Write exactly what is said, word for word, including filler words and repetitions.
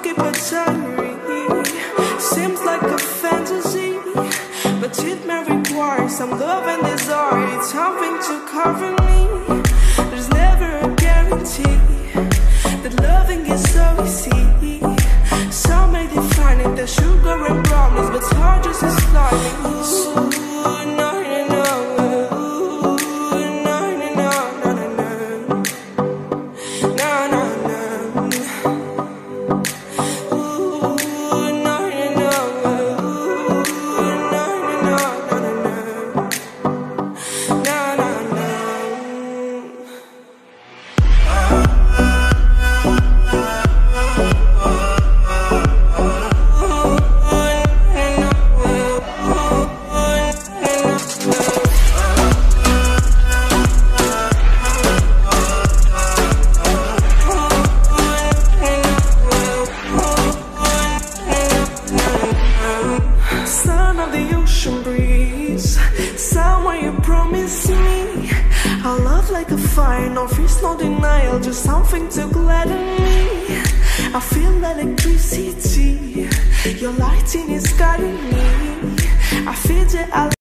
keep a diary. Seems like a fantasy, but it may require some love and desire. It's something to cover me. There's never a guarantee that loving is so easy. Some may define it as sugar and brownies, but hard just is flying. Ooh, no, no, no. Ooh, no, no, no, no, no, no, no, no, no. Ooh, no, no, no. Ooh, no, no, no, no, no, no, no, no. Sound of the ocean breeze, somewhere you promise me a love like a fire, no fears, no denial, just something to gladden me. I feel electricity, your lighting is guiding me. I feel that I